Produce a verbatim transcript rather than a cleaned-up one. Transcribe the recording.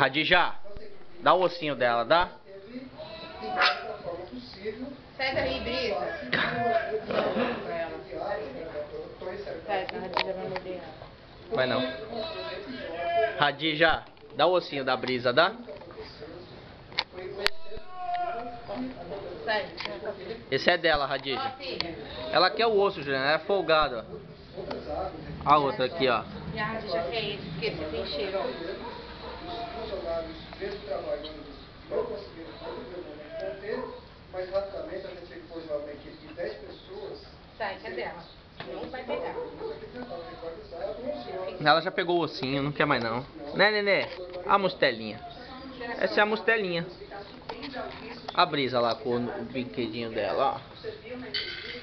Radija, dá o ossinho dela, dá? Sai daí, Brisa. Sai, a Radija vai morder ela. Vai não. Radija, dá o ossinho da Brisa, dá? Sai. Esse é dela, Radija. Ela quer o osso, Juliana, ela é folgada. A outra aqui, ó. E a Radija quer esse, porque esse tem cheiro, ó. Mas rapidamente a gente pôs lá uma equipe de dez pessoas. Sai, cadê ela? Não vai pegar. Ela já pegou o ossinho, não quer mais não. Né, Nenê? A mostelinha. Essa é a mostelinha. A Brisa lá com o brinquedinho dela, ó.